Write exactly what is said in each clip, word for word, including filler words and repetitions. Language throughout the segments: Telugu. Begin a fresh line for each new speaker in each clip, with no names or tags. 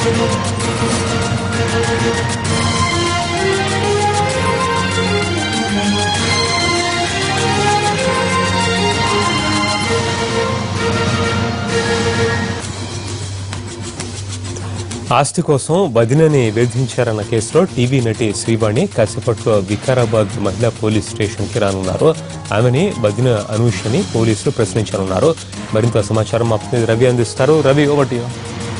ఆస్తి కోసం వదినని వేధించారన్న కేసులో టీవీ నటి శ్రీవాణి కాసేపట్లో వికారాబాద్ మహిళా పోలీస్ స్టేషన్కి రానున్నారు. ఆమెని వదిన అనూషని పోలీసులు ప్రశ్నించనున్నారు. మరింత సమాచారం మా ప్రతినిధి రవి అందిస్తారు. Ravi, over to you.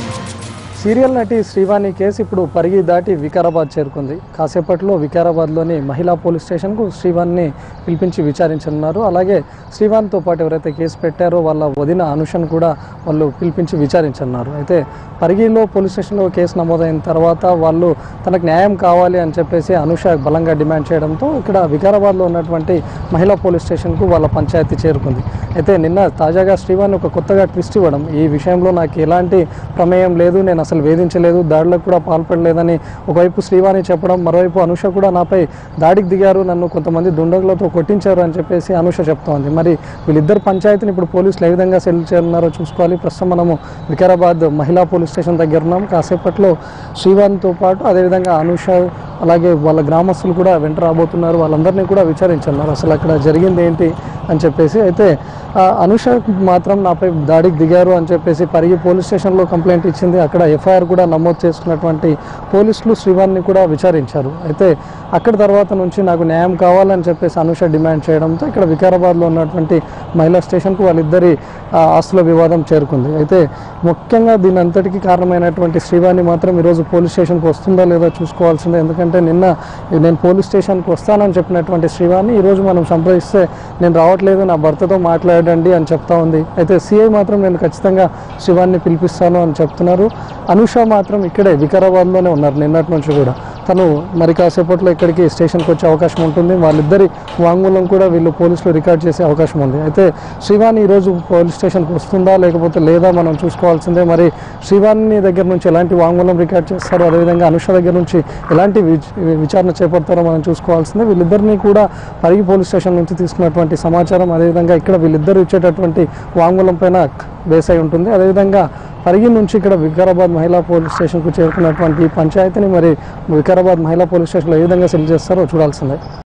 Serial నటి శ్రీవాణి కేసు ఇప్పుడు పరిగి దాటి వికారాబాద్ చేరుకుంది. కాసేపట్లో వికారాబాద్లోని మహిళా పోలీస్ స్టేషన్కు శ్రీవాణిని పిలిపించి విచారించనున్నారు. అలాగే శ్రీవాణితో పాటు ఎవరైతే కేసు పెట్టారో వాళ్ళ వదిన అనుషను కూడా వాళ్ళు పిలిపించి విచారించనున్నారు. అయితే పరిగిలో పోలీస్ స్టేషన్లో కేసు నమోదైన తర్వాత వాళ్ళు తనకు న్యాయం కావాలి అని చెప్పేసి అనుష బలంగా డిమాండ్ చేయడంతో ఇక్కడ వికారాబాద్లో ఉన్నటువంటి మహిళా పోలీస్ స్టేషన్కు వాళ్ళ పంచాయతీ చేరుకుంది. అయితే నిన్న తాజాగా శ్రీవాణి ఒక కొత్తగా ట్విస్ట్ ఇవ్వడం, ఈ విషయంలో నాకు ఎలాంటి ప్రమేయం లేదు, నేను అసలు వేధించలేదు, దాడులకు కూడా పాల్పడలేదని ఒకవైపు శ్రీవాణి చెప్పడం, మరోవైపు అనుష కూడా నాపై దాడికి దిగారు, నన్ను కొంతమంది దుండగులతో కొట్టించారు అని చెప్పేసి అనుష చెప్తోంది. మరి వీళ్ళిద్దరు పంచాయతీని ఇప్పుడు పోలీసులు ఏ విధంగా సెటిల్ చేస్తున్నారో చూసుకోవాలి. ప్రస్తుతం మనము వికారాబాద్ మహిళా పోలీస్ స్టేషన్ దగ్గర ఉన్నాం. కాసేపట్లో శ్రీవాణితో పాటు అదేవిధంగా అనుష అలాగే వాళ్ళ గ్రామస్తులు కూడా వెంట రాబోతున్నారు. వాళ్ళందరినీ కూడా విచారించున్నారు అసలు అక్కడ జరిగింది ఏంటి అని చెప్పేసి. అయితే అనుష మాత్రం నాపై దాడికి దిగారు అని చెప్పేసి పరిగి పోలీస్ స్టేషన్లో కంప్లైంట్ ఇచ్చింది. అక్కడ ఎఫ్ఐఆర్ కూడా నమోదు చేసుకున్నటువంటి పోలీసులు శ్రీవాణిని కూడా విచారించారు. అయితే అక్కడ తర్వాత నుంచి నాకు న్యాయం కావాలని చెప్పేసి అనుష డిమాండ్ చేయడంతో ఇక్కడ వికారాబాద్లో ఉన్నటువంటి మహిళా స్టేషన్కు వాళ్ళిద్దరి ఆస్తుల వివాదం చేరుకుంది. అయితే ముఖ్యంగా దీని అంతటికీ కారణమైనటువంటి శ్రీవాణి మాత్రం ఈరోజు పోలీస్ స్టేషన్కి వస్తుందా లేదా చూసుకోవాల్సిందే. ఎందుకంటే నిన్న నేను పోలీస్ స్టేషన్కి వస్తానని చెప్పినటువంటి శ్రీవాణి ఈరోజు మనం సంప్రదిస్తే నేను రావట్లేదు, నా భర్తతో మాట్లాడండి అని చెప్తా ఉంది. అయితే సిఐ మాత్రం నేను ఖచ్చితంగా శ్రీవాణిని పిలిపిస్తాను అని చెప్తున్నారు. అనుష మాత్రం ఇక్కడే వికారాబాద్లోనే ఉన్నారు నిన్నటి నుంచి కూడా. తను మరి కాసేపట్లో ఇక్కడికి స్టేషన్కి వచ్చే అవకాశం ఉంటుంది. వాళ్ళిద్దరి వాంగ్మూలం కూడా వీళ్ళు పోలీసులు రికార్డ్ చేసే అవకాశం ఉంది. అయితే శ్రీవాణి ఈరోజు పోలీస్ స్టేషన్కి వస్తుందా లేకపోతే లేదా మనం చూసుకోవాల్సిందే. మరి శ్రీవాణి దగ్గర నుంచి ఎలాంటి వాంగ్మూలం రికార్డ్ చేస్తారో, అదేవిధంగా అనుష దగ్గర నుంచి ఎలాంటి విచారణ చేపడతారో మనం చూసుకోవాల్సిందే. వీళ్ళిద్దరినీ కూడా పరిగి పోలీస్ స్టేషన్ నుంచి తీసుకున్నటువంటి సమాచారం, అదేవిధంగా ఇక్కడ వీళ్ళిద్దరు ఇచ్చేటటువంటి వాంగ్మూలం పైన బేస్ అయి ఉంటుంది. అదేవిధంగా పరిగి నుంచి ఇక్కడ వికారాబాద్ మహిళా పోలీస్ స్టేషన్కు చేరుకున్నటువంటి పంచాయతీని మరి వికారాబాద్ మహిళా పోలీస్ స్టేషన్లో ఏ విధంగా సెల్ చేస్తారో చూడాల్సిందే.